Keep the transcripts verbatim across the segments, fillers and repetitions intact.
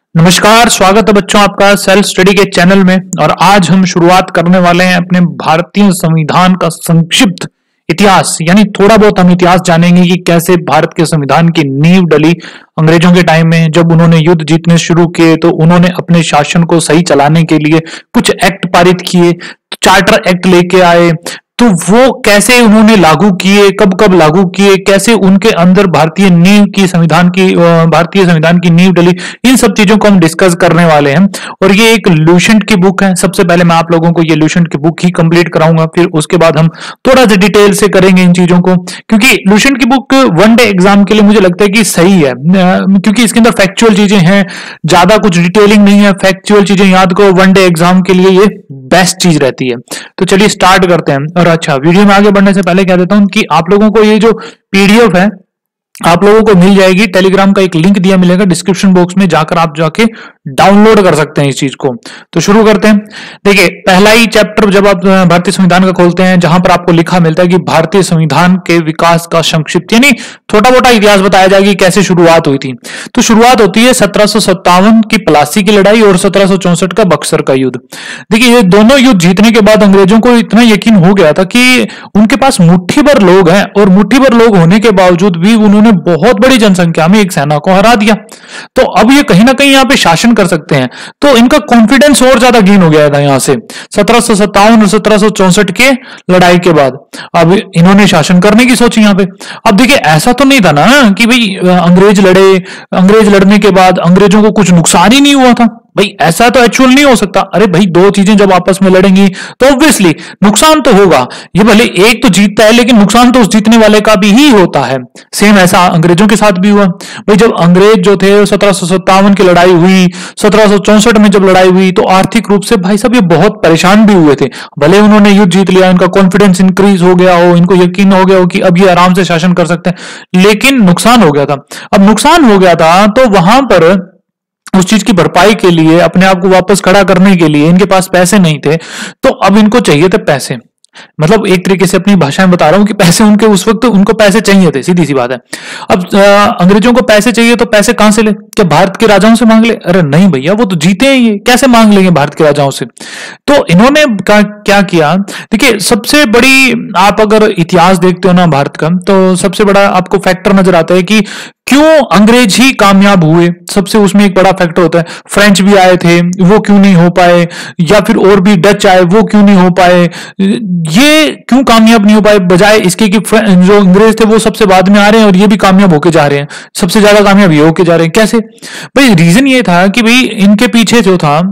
नमस्कार, स्वागत है बच्चों आपका सेल्फ स्टडी के चैनल में। और आज हम शुरुआत करने वाले हैं अपने भारतीय संविधान का संक्षिप्त इतिहास, यानी थोड़ा बहुत हम इतिहास जानेंगे कि कैसे भारत के संविधान की नींव डली अंग्रेजों के टाइम में। जब उन्होंने युद्ध जीतने शुरू किए तो उन्होंने अपने शासन को सही चलाने के लिए कुछ एक्ट पारित किए, चार्टर एक्ट लेके आए, तो वो कैसे उन्होंने लागू किए, कब कब लागू किए, कैसे उनके अंदर भारतीय नींव की संविधान की भारतीय संविधान की नींव डली, इन सब चीजों को हम डिस्कस करने वाले हैं। और ये एक लुसेंट की बुक है। सबसे पहले मैं आप लोगों को ये लुसेंट की बुक ही कंप्लीट कराऊंगा, फिर उसके बाद हम थोड़ा सा डिटेल से करेंगे इन चीजों को, क्योंकि लुसेंट की बुक वन डे एग्जाम के लिए मुझे लगता है कि सही है, क्योंकि इसके अंदर फैक्चुअल चीजें हैं, ज्यादा कुछ डिटेलिंग नहीं है, फैक्चुअल चीजें याद करो, वन डे एग्जाम के लिए ये बेस्ट चीज रहती है। तो चलिए स्टार्ट करते हैं। और अच्छा, वीडियो में आगे बढ़ने से पहले कह देता हूं कि आप लोगों को ये जो पीडीएफ है आप लोगों को मिल जाएगी, टेलीग्राम का एक लिंक दिया मिलेगा डिस्क्रिप्शन बॉक्स में, जाकर आप जाके डाउनलोड कर सकते हैं इस चीज को। तो शुरू करते हैं। देखिए, पहला ही चैप्टर जब आप भारतीय संविधान का खोलते हैं, जहां पर आपको लिखा मिलता है कि भारतीय संविधान के विकास का संक्षिप्त, यानी छोटा मोटा इतिहास बताया जाएगा कि कैसे शुरुआत हुई थी। तो शुरुआत होती है सत्रह सौ सत्तावन की प्लासी की लड़ाई और सत्रह सौ चौसठ का बक्सर का युद्ध। देखिए, ये दोनों युद्ध जीतने के बाद अंग्रेजों को इतना यकीन हो गया था कि उनके पास मुट्ठी भर लोग हैं, और मुट्ठी भर लोग होने के बावजूद भी उन्होंने बहुत बड़ी जनसंख्या में एक सेना को हरा दिया। तो अब ये कहीं ना कहीं यहाँ पे शासन कर सकते हैं, तो इनका कॉन्फिडेंस और ज्यादा गेन हो गया था यहाँ से सत्रह सौ सत्तावन और सत्रह सौ चौसठ के लड़ाई के बाद। अब इन्होंने शासन करने की सोची यहाँ पे। अब देखिए, ऐसा तो नहीं था ना कि भाई अंग्रेज लड़े, अंग्रेज लड़ने के बाद अंग्रेजों को कुछ नुकसान ही नहीं हुआ था। भाई ऐसा तो एक्चुअल नहीं हो सकता। अरे भाई, दो चीजें जब आपस में लड़ेंगी तो ऑब्वियसली नुकसान तो होगा। ये भले एक तो जीतता है, लेकिन नुकसान तो उस जीतने वाले का भी ही होता है। सेम ऐसा अंग्रेजों के साथ भी हुआ। भाई, जब अंग्रेज जो थे सत्रह सौ सत्तावन की लड़ाई हुई, सत्रह सौ चौसठ में जब लड़ाई हुई, तो आर्थिक रूप से भाई साहब ये बहुत परेशान भी हुए थे। भले उन्होंने युद्ध जीत लिया, इनका कॉन्फिडेंस इंक्रीज हो गया हो, इनको यकीन हो गया हो कि अब ये आराम से शासन कर सकते हैं, लेकिन नुकसान हो गया था। अब नुकसान हो गया था तो वहां पर उस चीज की भरपाई के लिए, अपने आप को वापस खड़ा करने के लिए इनके पास पैसे नहीं थे। तो अब इनको चाहिए थे पैसे। मतलब एक तरीके से अपनी भाषा में बता रहा हूं कि पैसे उनके उस वक्त उनको पैसे चाहिए थे, सीधी सी बात है। अब आ, अंग्रेजों को पैसे चाहिए तो पैसे कहां से ले? क्या भारत के राजाओं से मांग ले? अरे नहीं भैया, वो तो जीते हैं, ये कैसे मांग लेंगे भारत के राजाओं से? तो इन्होंने क्या किया? देखिए, सबसे बड़ी, आप अगर इतिहास देखते हो ना भारत का, तो सबसे बड़ा आपको फैक्टर नजर आता है कि क्यों अंग्रेज ही कामयाब हुए। सबसे उसमें एक बड़ा फैक्टर होता है, फ्रेंच भी आए थे, वो क्यों नहीं हो पाए, या फिर और भी डच आए, वो क्यों नहीं हो पाए, ये क्यों कामयाब नहीं हो पाए, बजाय इसके कि जो अंग्रेज थे वो सबसे बाद में आ रहे हैं और ये भी कामयाब होके जा रहे हैं, सबसे ज्यादा कामयाब ये होके जा रहे हैं। कैसे? भाई रीजन ये था कि भाई इनके पीछे जो था,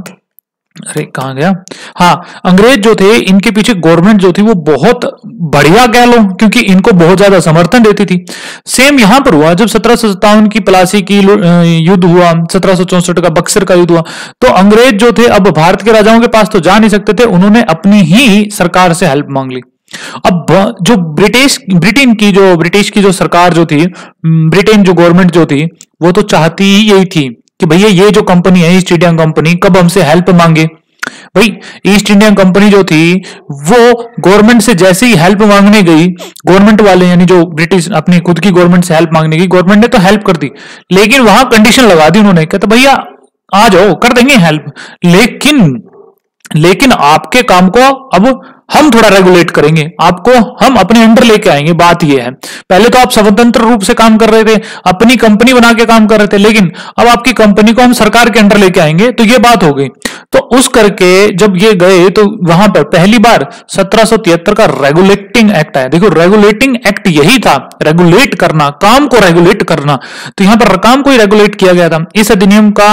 अरे कहां गया, हाँ, अंग्रेज जो थे, इनके पीछे गवर्नमेंट जो थी वो बहुत बढ़िया कह लो, क्योंकि इनको बहुत ज्यादा समर्थन देती थी। सेम यहां पर हुआ, जब सत्रह सौ सत्तावन की प्लासी की युद्ध हुआ, सत्रह सौ चौसठ का बक्सर का युद्ध हुआ, तो अंग्रेज जो थे अब भारत के राजाओं के पास तो जा नहीं सकते थे, उन्होंने अपनी ही सरकार से हेल्प मांग ली। अब जो ब्रिटिश ब्रिटेन की जो ब्रिटिश की जो सरकार जो थी, ब्रिटेन जो गवर्नमेंट जो थी, वो तो चाहती ही यही थी कि भैया ये जो कंपनी है ईस्ट इंडिया कंपनी, कब हमसे हेल्प मांगे। भाई, ईस्ट इंडिया कंपनी जो थी वो गवर्नमेंट से जैसे ही हेल्प मांगने गई, गवर्नमेंट वाले यानी जो ब्रिटिश अपनी खुद की गवर्नमेंट से हेल्प मांगने गई, गवर्नमेंट ने तो हेल्प कर दी, लेकिन वहां कंडीशन लगा दी उन्होंने, कहते भैया आ जाओ, कर देंगे हेल्प, लेकिन लेकिन आपके काम को अब हम थोड़ा रेगुलेट करेंगे, आपको हम अपने अंडर लेके आएंगे। बात यह है, पहले तो आप स्वतंत्र रूप से काम कर रहे थे, अपनी कंपनी बना के काम कर रहे थे, लेकिन अब आपकी कंपनी को हम सरकार के अंडर लेके आएंगे, तो ये बात हो गई। तो उस करके जब ये गए तो वहां पर पहली बार सत्रह सौ तिहत्तर का रेगुलेटिंग एक्ट आया। देखो, रेगुलेटिंग एक्ट यही था, रेगुलेट करना, काम को रेगुलेट करना। तो यहां पर काम को ही रेगुलेट किया गया था। इस अधिनियम का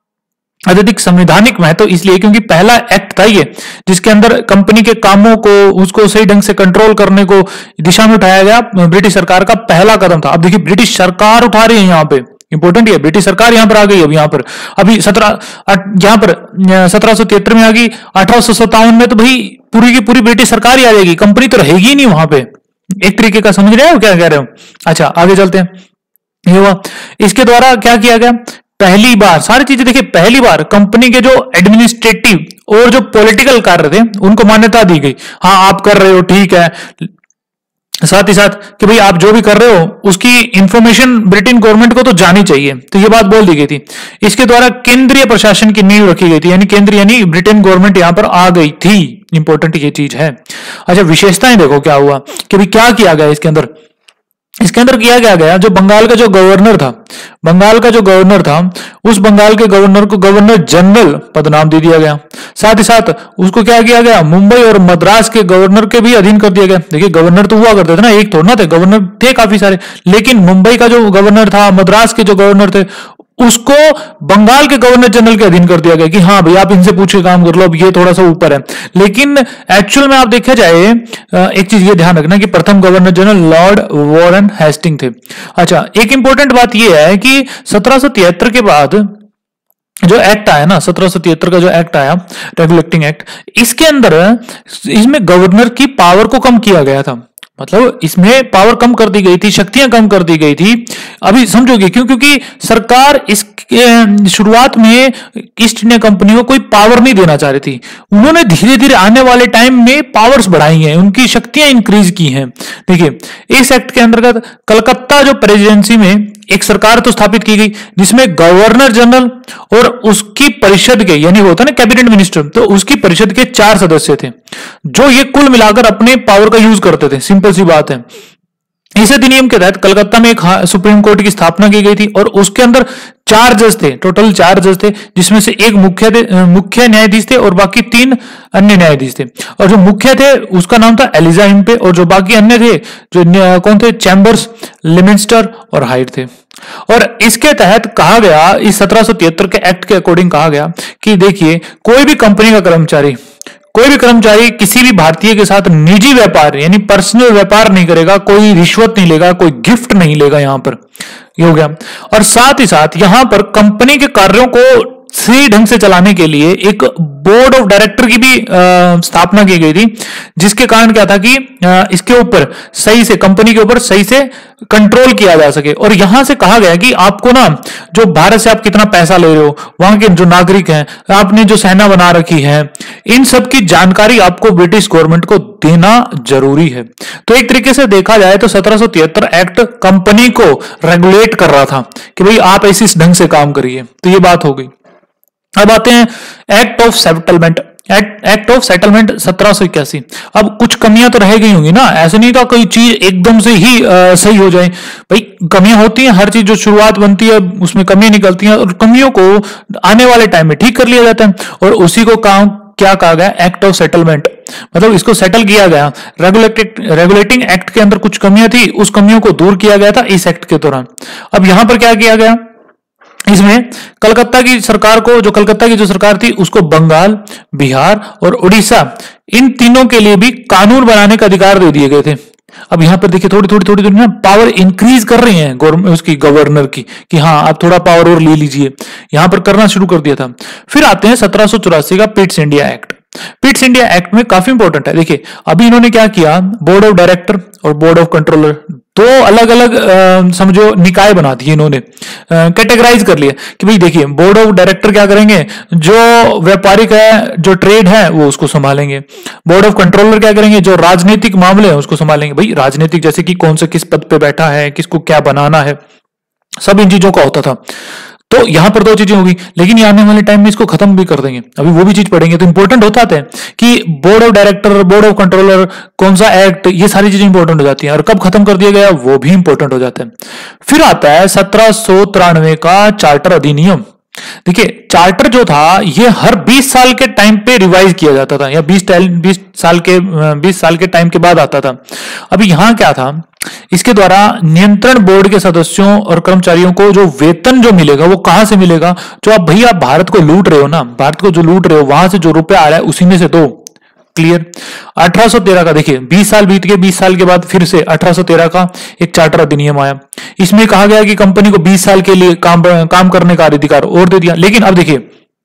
अत्यधिक संवैधानिक महत्व इसलिए क्योंकि पहला एक्ट था ये, जिसके अंदर कंपनी के कामों को, उसको सही ढंग से कंट्रोल करने को दिशा में उठाया गया ब्रिटिश सरकार का पहला कदम था। अब देखिए, ब्रिटिश सरकार उठा रही है यहाँ पे, इंपॉर्टेंट है, ब्रिटिश सरकार यहां पर आ गई। अब यहां पर अभी सत्रह यहां पर सत्रह सौ तिहत्तर में आ गई, अठारह सौ सत्तावन में तो भाई पूरी की पूरी ब्रिटिश सरकार ही आ जाएगी, कंपनी तो रहेगी नहीं वहां पे। एक तरीके का समझ रहे हो क्या कह रहे हो? अच्छा, आगे चलते हैं। ये हुआ, इसके द्वारा क्या किया गया, पहली बार सारी चीजें देखिए, पहली बार कंपनी के जो एडमिनिस्ट्रेटिव और जो पॉलिटिकल कार्य थे उनको मान्यता दी गई। हाँ, आप कर रहे हो ठीक है, साथ ही साथ कि भाई आप जो भी कर रहे हो उसकी इंफॉर्मेशन ब्रिटेन गवर्नमेंट को तो जानी चाहिए, तो ये बात बोल दी गई थी। इसके द्वारा केंद्रीय प्रशासन की नींव रखी गई थी, यानी केंद्र यानी ब्रिटेन गवर्नमेंट यहां पर आ गई थी। इंपॉर्टेंट ये चीज है। अच्छा, विशेषताएं देखो क्या हुआ कि भाई क्या किया गया इसके अंदर। इसके अंदर किया क्या गया, जो बंगाल का जो गवर्नर था, बंगाल का जो गवर्नर था, उस बंगाल के गवर्नर को गवर्नर जनरल पदनाम दे दिया गया। साथ ही साथ उसको क्या किया गया, मुंबई और मद्रास के गवर्नर के भी अधीन कर दिया गया। देखिए गवर्नर तो हुआ करते थे ना, एक थोड़ा ना थे, गवर्नर थे काफी सारे, लेकिन मुंबई का जो गवर्नर था, मद्रास के जो गवर्नर थे, उसको बंगाल के गवर्नर जनरल के अधीन कर दिया गया कि हाँ भाई आप इनसे पूछ के काम कर लो, अब ये थोड़ा सा ऊपर है। लेकिन एक्चुअल में आप देखा जाए, एक चीज ये ध्यान रखना कि प्रथम governor general lord Warren Hasting थे। अच्छा, एक इंपॉर्टेंट बात यह है कि सत्रह सौ तिहत्तर के बाद जो एक्ट आया ना, सत्रह सौ तिहत्तर का जो एक्ट आया, रेगुलेटिंग एक्ट, इसके अंदर इसमें गवर्नर की पावर को कम किया गया था। मतलब इसमें पावर कम कर दी गई थी, शक्तियां कम कर दी गई थी। अभी समझोगे क्यों? क्योंकि सरकार इस शुरुआत में ईस्ट इंडिया कंपनी को कोई पावर नहीं देना चाह रही थी। उन्होंने धीरे धीरे आने वाले टाइम में पावर्स बढ़ाई हैं, उनकी शक्तियां इंक्रीज की हैं। देखिए इस एक्ट के अंतर्गत कलकत्ता जो प्रेसिडेंसी में एक सरकार तो स्थापित की गई, जिसमें गवर्नर जनरल और उसकी परिषद के, यानी होता है ना कैबिनेट मिनिस्टर, तो उसकी परिषद के चार सदस्य थे, जो ये कुल मिलाकर अपने पावर का यूज करते थे। सिंपल सी बात है। इस अधिनियम के तहत कलकत्ता में एक सुप्रीम कोर्ट की स्थापना की गई थी और उसके अंदर चार जज थे, टोटल चार जज थे, जिसमें से एक मुख्य मुख्य न्यायाधीश थे और बाकी तीन अन्य न्यायाधीश थे। और जो मुख्य थे उसका नाम था एलिजा इम्पे, और जो बाकी अन्य थे जो कौन थे, चैम्बर्स, लिमिंस्टर और हाइट थे। और इसके तहत कहा गया, इस सत्रह सौ तिहत्तर के एक्ट के अकॉर्डिंग कहा गया कि देखिए कोई भी कंपनी का कर्मचारी कोई भी कर्मचारी किसी भी भारतीय के साथ निजी व्यापार यानी पर्सनल व्यापार नहीं करेगा, कोई रिश्वत नहीं लेगा, कोई गिफ्ट नहीं लेगा। यहां पर ये हो गया। और साथ ही साथ यहां पर कंपनी के कार्यों को सही ढंग से चलाने के लिए एक बोर्ड ऑफ डायरेक्टर की भी स्थापना की गई थी, जिसके कारण क्या था कि आ, इसके ऊपर सही से, कंपनी के ऊपर सही से कंट्रोल किया जा सके। और यहां से कहा गया कि आपको ना, जो भारत से आप कितना पैसा ले रहे हो, वहां के जो नागरिक हैं, आपने जो सेना बना रखी है, इन सब की जानकारी आपको ब्रिटिश गवर्नमेंट को देना जरूरी है। तो एक तरीके से देखा जाए तो सत्रह सौ तिहत्तर एक्ट कंपनी को रेगुलेट कर रहा था कि भाई आप ऐसे इस ढंग से काम करिए। तो ये बात हो गई। अब आते हैं act of settlement. Act of settlement सत्रह सौ इक्यासी। अब कुछ कमियां तो रह गई होंगी ना, ऐसे नहीं था कोई चीज एकदम से ही आ, सही हो जाए। भाई कमियां होती हैं, हर चीज जो शुरुआत बनती है उसमें कमियां निकलती हैं, और कमियों को आने वाले टाइम में ठीक कर लिया जाता है। और उसी को काम क्या कहा गया, एक्ट ऑफ सेटलमेंट। मतलब इसको सेटल किया गया। रेगुलेटेड रेगुलेटिंग एक्ट के अंदर कुछ कमियां थी, उस कमियों को दूर किया गया था इस एक्ट के दौरान। अब यहां पर क्या किया गया, इसमें कलकत्ता की सरकार को, जो कलकत्ता की जो सरकार थी, उसको बंगाल, बिहार और उड़ीसा, इन तीनों के लिए भी कानून बनाने का अधिकार दे दिए गए थे। अब यहां पर देखिए थोड़ी थोड़ी थोड़ी थोड़ी ना पावर इंक्रीज कर रही है गवर्नमेंट, उसकी गवर्नर की, कि हाँ आप थोड़ा पावर और ले लीजिए, यहां पर करना शुरू कर दिया था। फिर आते हैं सत्रह सौ चौरासी का Pitts India act. Pitts India act में काफी इंपॉर्टेंट है। देखिए अभी इन्होंने क्या किया, बोर्ड ऑफ डायरेक्टर और बोर्ड ऑफ कंट्रोलर, दो अलग अलग समझो निकाय बना दिए इन्होंने, कैटेगराइज कर लिया कि भाई देखिए बोर्ड ऑफ डायरेक्टर क्या करेंगे, जो व्यापारिक है, जो ट्रेड है वो उसको संभालेंगे। बोर्ड ऑफ कंट्रोलर क्या करेंगे, जो राजनीतिक मामले हैं उसको संभालेंगे। भाई राजनीतिक जैसे कि कौन सा किस पद पे बैठा है, किसको क्या बनाना है, सब इन चीजों का होता था। तो यहां पर दो चीजें होगी, लेकिन ये आने वाले टाइम में इसको खत्म भी कर देंगे, अभी वो भी चीज पढ़ेंगे। तो इंपॉर्टेंट होता है कि board of director, board of controller, कौन सा एक्ट, ये सारी चीजें इंपॉर्टेंट हो जाती हैं, और कब खत्म कर दिया गया वो भी इंपॉर्टेंट हो जाता है। फिर आता है सत्रह सौ तिरानवे का चार्टर अधिनियम। देखिए चार्टर जो था ये हर बीस साल के टाइम पे रिवाइज किया जाता था, या बीस बीस साल के बीस साल के टाइम के बाद आता था। अभी यहां क्या था, इसके द्वारा नियंत्रण बोर्ड के सदस्यों और कर्मचारियों को जो वेतन जो मिलेगा वो कहां से मिलेगा, जो आप भैया भारत को लूट रहे हो ना, भारत को जो लूट रहे हो वहां से जो रुपया आ रहा है उसी में से दो। क्लियर। अठारह सौ तेरह का देखिए बीस साल बीत गए, बीस साल के बाद फिर से अठारह सौ तेरह का एक चार्टर अधिनियम आया। इसमें कहा गया कि कंपनी को बीस साल के लिए काम काम करने का अधिकार और दे दिया। लेकिन अब देखिए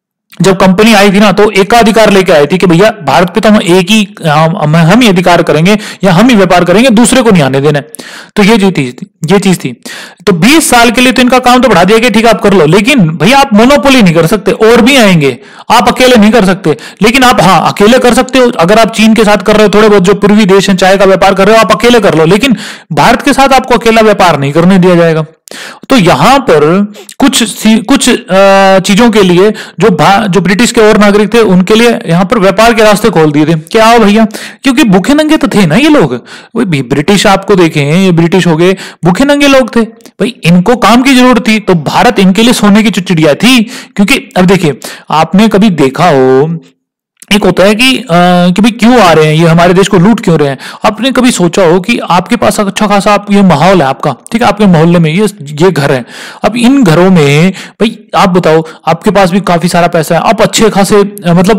जब कंपनी आई थी ना तो एकाधिकार लेके आई थी कि भैया भारत पे तो हम एक ही हम, हम ही अधिकार करेंगे या हम ही व्यापार करेंगे, दूसरे को नहीं आने देना। तो ये चीज थी ये चीज थी तो बीस साल के लिए तो इनका काम तो बढ़ा दिया कि ठीक है आप कर लो, लेकिन भैया आप मोनोपोली नहीं कर सकते, और भी आएंगे, आप अकेले नहीं कर सकते। लेकिन आप हाँ अकेले कर सकते हो, अगर आप चीन के साथ कर रहे हो, थोड़े बहुत जो पूर्वी देश हैं चाय का व्यापार कर रहे हो, आप अकेले कर लो, लेकिन भारत के साथ आपको अकेला व्यापार नहीं करने दिया जाएगा। तो यहां पर कुछ कुछ चीजों के लिए जो जो ब्रिटिश के और नागरिक थे उनके लिए यहां पर व्यापार के रास्ते खोल दिए थे। क्या आओ भैया, क्योंकि भूखे नंगे तो थे ना ये लोग, वही ब्रिटिश आपको देखें, ये ब्रिटिश हो गए, भूखे नंगे लोग थे भाई, इनको काम की जरूरत थी, तो भारत इनके लिए सोने की चिड़िया थी। क्योंकि अब देखिए, आपने कभी देखा हो, एक होता है कि आ, कि भाई क्यों आ रहे हैं ये हमारे देश को लूट क्यों रहे हैं। आपने कभी सोचा हो कि आपके पास अच्छा खासा आप ये माहौल है आपका, ठीक है, आपके मोहल्ले में ये ये घर है, अब इन घरों में भाई आप बताओ, आपके पास भी काफी सारा पैसा है, आप अच्छे खासे मतलब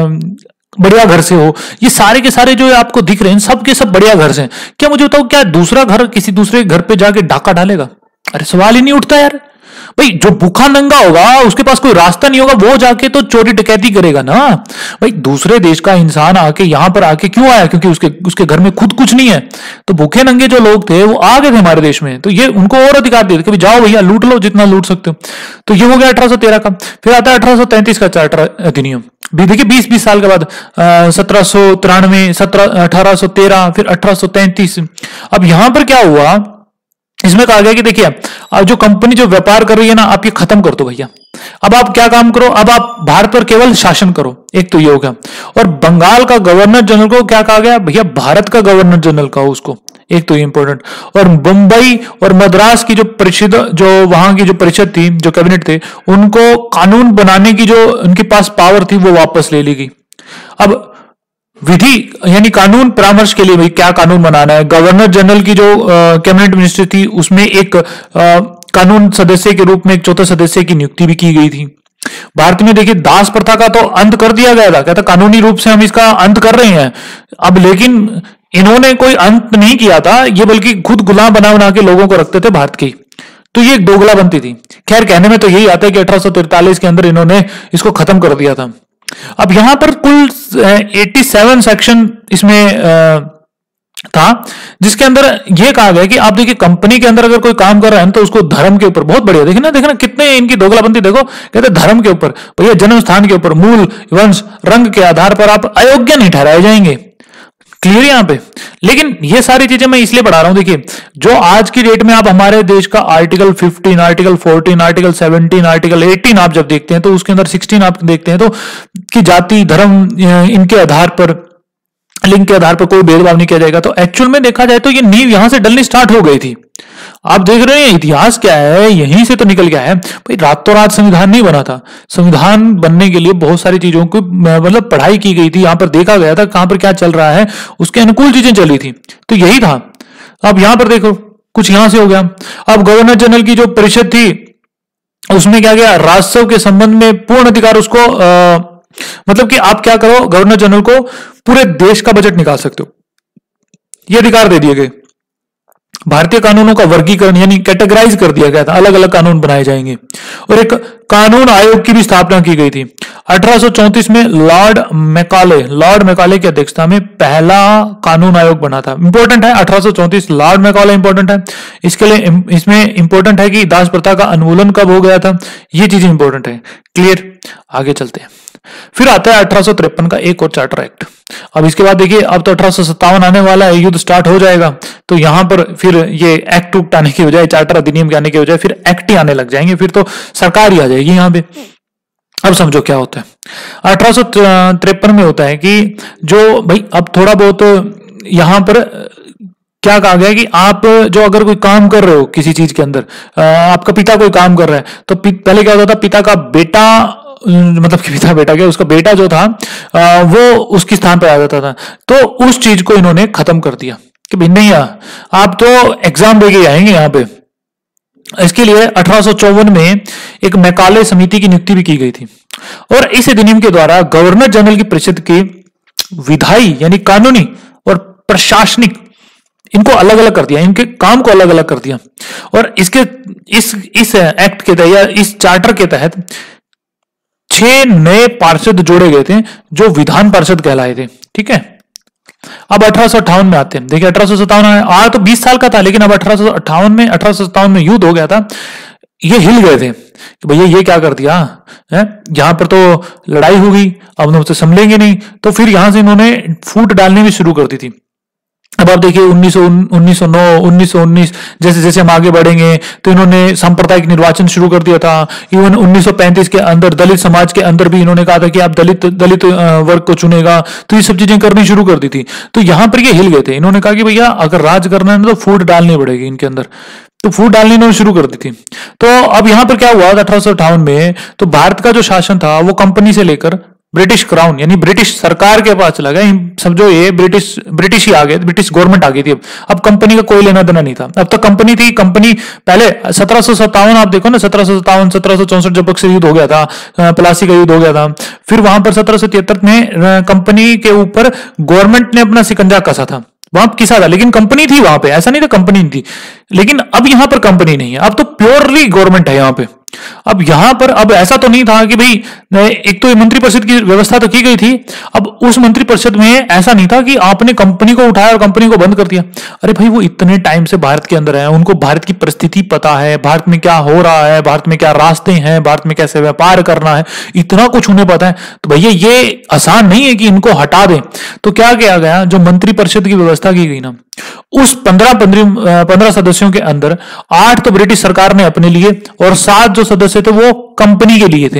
बढ़िया घर से हो, ये सारे के सारे जो आपको दिख रहे हैं सबके सब बढ़िया घर से हैं, क्या मुझे बताओ क्या दूसरा घर किसी दूसरे घर पे जाके डाका डालेगा? अरे सवाल ही नहीं उठता यार भाई। जो भूखा नंगा होगा उसके पास कोई रास्ता नहीं होगा, वो जाके तो चोरी डकैती करेगा ना भाई। दूसरे देश का इंसान आके यहां पर आके क्यों आया? क्योंकि उसके उसके घर में खुद कुछ नहीं है। तो भूखे नंगे जो लोग थे वो आ गए थे हमारे देश में, तो ये उनको और अधिकार दे कि जाओ भैया लूट लो जितना लूट सकते हो। तो ये हो गया अठारह सौ तेरह का। फिर आता है अठारह सौ तैंतीस का चार्टर अधिनियम, भी देखिए बीस बीस साल के बाद, सत्रह सौ तिरानवे सत्रह अठारह सौ तेरह फिर अठारह सौ तैंतीस। अब यहां पर क्या हुआ, इसमें कहा गया कि देखिए अब जो कंपनी जो व्यापार कर रही है ना, आप ये खत्म कर दो भैया। अब आप क्या काम करो, अब आप भारत पर केवल शासन करो, एक तो ये हो गया। और बंगाल का गवर्नर जनरल को क्या कहा गया भैया, भारत का गवर्नर जनरल कहो उसको, एक तो ये इंपॉर्टेंट। और मुंबई और मद्रास की जो परिषद, जो वहां की जो परिषद थी, जो कैबिनेट थे, उनको कानून बनाने की जो उनके पास पावर थी वो वापस ले ली गई। अब विधि यानी कानून परामर्श के लिए भाई क्या कानून बनाना है, गवर्नर जनरल की जो कैबिनेट मिनिस्ट्री थी उसमें एक आ, कानून सदस्य के रूप में एक चौथे सदस्य की नियुक्ति भी की गई थी। भारत में देखिए दास प्रथा का तो अंत कर दिया गया था, कहता कानूनी रूप से हम इसका अंत कर रहे हैं अब, लेकिन इन्होंने कोई अंत नहीं किया था ये, बल्कि खुद गुलाम बना बना के लोगों को रखते थे भारत की। तो ये एक दोगला बनती थी। खैर कहने में तो यही आता है कि अठारह सौ तैंतालीस के अंदर इन्होंने इसको खत्म कर दिया था। अब यहां पर कुल सत्तासी सेक्शन इसमें था, जिसके अंदर यह कहा गया कि आप देखिए कंपनी के अंदर अगर कोई काम कर रहा है तो उसको धर्म के ऊपर, बहुत बढ़िया देखिए ना, देखना कितने इनकी दोगलाबंदी देखो, कहते धर्म के ऊपर, भैया जन्म स्थान के ऊपर, मूल वंश रंग के आधार पर आप अयोग्य नहीं ठहराए जाएंगे। क्लियर यहां पे। लेकिन ये सारी चीजें मैं इसलिए पढ़ा रहा हूं, देखिए जो आज की डेट में आप हमारे देश का आर्टिकल पंद्रह, आर्टिकल चौदह, आर्टिकल सत्रह, आर्टिकल अठारह आप जब देखते हैं तो उसके अंदर सोलह आप देखते हैं तो कि जाति धर्म इनके आधार पर, लिंग के आधार पर कोई भेदभाव नहीं किया जाएगा। तो एक्चुअल में देखा जाए तो ये नींव यहां से डलनी स्टार्ट हो गई थी। आप देख रहे हैं इतिहास क्या है, यहीं से तो निकल गया है भाई। रातों रात संविधान नहीं बना था, संविधान बनने के लिए बहुत सारी चीजों को मतलब पढ़ाई की गई थी, यहां पर देखा गया था कहां पर क्या चल रहा है, उसके अनुकूल चीजें चली थी, तो यही था। अब यहां पर देखो कुछ यहां से हो गया। अब गवर्नर जनरल की जो परिषद थी उसमें क्या गया, राजस्व के संबंध में पूर्ण अधिकार उसको आ, मतलब कि आप क्या करो, गवर्नर जनरल को पूरे देश का बजट निकाल सकते हो, ये अधिकार दे दिए गए। भारतीय कानूनों का वर्गीकरण यानी कैटेगराइज कर दिया गया था, अलग अलग कानून बनाए जाएंगे। और एक कानून आयोग की भी स्थापना की गई थी। अठारह सौ चौंतीस में लॉर्ड मैकाले लॉर्ड मैकाले की अध्यक्षता में पहला कानून आयोग बना था। इंपॉर्टेंट है अठारह सौ चौंतीस, लॉर्ड मैकाले इंपॉर्टेंट है इसके लिए। इसमें इंपॉर्टेंट है कि दास प्रथा का उन्मूलन कब हो गया था, ये चीज इंपॉर्टेंट है। क्लियर, आगे चलते हैं। फिर आता है अठारह सौ तिरपन का एक और चार्टर एक्ट। अब इसके बाद देखिए अब तो अठारह सौ सत्तावन आने वाला है, युद्ध स्टार्ट हो जाएगा, तो यहां पर फिर ये एक्ट उक्ट आने की बजाय, चार्टर अधिनियम के आने की बजाय फिर एक्ट ही आने लग जाएंगे, फिर तो सरकार ही आ जाएगी यहां पे। अब समझो क्या होता है। अठारह सौ तिरपन में होता है कि जो भाई अब थोड़ा बहुत यहां पर क्या कहा गया कि आप जो अगर कोई काम कर रहे हो किसी चीज के अंदर, आपका पिता कोई काम कर रहा है, तो पहले क्या होता था, पिता का बेटा, मतलब कि पिता बेटा क्या, उसका बेटा जो था वो उसके स्थान पर आ जाता था। तो उस चीज को इन्होंने खत्म कर दिया कि भाई नहीं, आप तो एग्जाम देके आएंगे यहाँ पे। इसके लिए अठारह सौ चौवन में एक मैकाले समिति की नियुक्ति भी की गई थी। और इस अधिनियम के द्वारा गवर्नर जनरल की परिषद के विधायी यानी कानूनी और प्रशासनिक, इनको अलग अलग कर दिया, इनके काम को अलग अलग कर दिया। और इसके इस इस एक्ट के तहत या इस चार्टर के तहत छह नए पार्षद जोड़े गए थे जो विधान पार्षद कहलाए थे। ठीक है, अब अठारह सौ अट्ठावन में आते हैं। देखिए अठारह सौ सत्तावन आ तो बीस साल का था, लेकिन अब अठारह सौ अट्ठावन में अठारह सौ सत्तावन में युद्ध हो गया था। ये हिल गए थे कि भैया ये क्या कर दिया है, यहां पर तो लड़ाई हो गई, अब हम उससे संभलेंगे नहीं। तो फिर यहां से इन्होंने फूट डालनी भी शुरू कर दी थी। अब आप देखिए उन्नीस सौ उन्नीस सौ नौ उन्नीस सौ उन्नीस जैसे जैसे हम आगे बढ़ेंगे तो इन्होंने सांप्रदायिक निर्वाचन शुरू कर दिया था। इवन उन्नीस सौ पैंतीस के अंदर दलित समाज के अंदर भी इन्होंने कहा था कि आप दलित दलित वर्ग को चुनेगा, तो ये सब चीजें करनी शुरू कर दी थी। तो यहां पर ये हिल गए थे। इन्होंने कहा कि भैया अगर राज करना है तो फूट डालनी पड़ेगी इनके अंदर, तो फूट डालनी इन्होंने शुरू कर दी थी। तो अब यहां पर क्या हुआ अठारह सौ अट्ठावन में, तो भारत का जो शासन था वो कंपनी से लेकर ब्रिटिश क्राउन यानी ब्रिटिश सरकार के पास चला गया। समझो ये ब्रिटिश ब्रिटिश ही आ गए, ब्रिटिश गवर्नमेंट आ गई थी। अब अब कंपनी का कोई लेना देना नहीं था। अब तक कंपनी थी, कंपनी पहले सत्रह सौ सत्तावन आप देखो ना, सत्रह सौ सत्तावन सत्रह सौ चौसठ जब बक्सर युद्ध हो गया था, प्लासी का युद्ध हो गया था, फिर वहां पर सत्रह सौ तिहत्तर में कंपनी के ऊपर गवर्नमेंट ने अपना सिकंजा कसा था, वहां किसा था, लेकिन कंपनी थी वहां पे, ऐसा नहीं था कंपनी नहीं थी। लेकिन अब यहां पर कंपनी नहीं है, अब तो प्योरली गवर्नमेंट है यहां पे। अब यहां पर अब ऐसा तो नहीं था कि भाई एक तो मंत्रिपरिषद की व्यवस्था तो की गई थी, अब उस मंत्रिपरिषद में ऐसा नहीं था कि आपने कंपनी को उठाया और कंपनी को बंद कर दिया। अरे भाई वो इतने टाइम से भारत के अंदर है, उनको भारत की परिस्थिति पता है, भारत में क्या हो रहा है, भारत में क्या रास्ते हैं, भारत में कैसे व्यापार करना है, इतना कुछ उन्हें पता है। तो भैया ये आसान नहीं है कि इनको हटा दें। तो क्या किया गया, जो मंत्रिपरिषद की व्यवस्था की गई ना, उस पंद्रह पंद्रह पंद्रह सदस्यों के अंदर आठ तो ब्रिटिश सरकार ने अपने लिए और सात जो सदस्य थे वो कंपनी के लिए थे।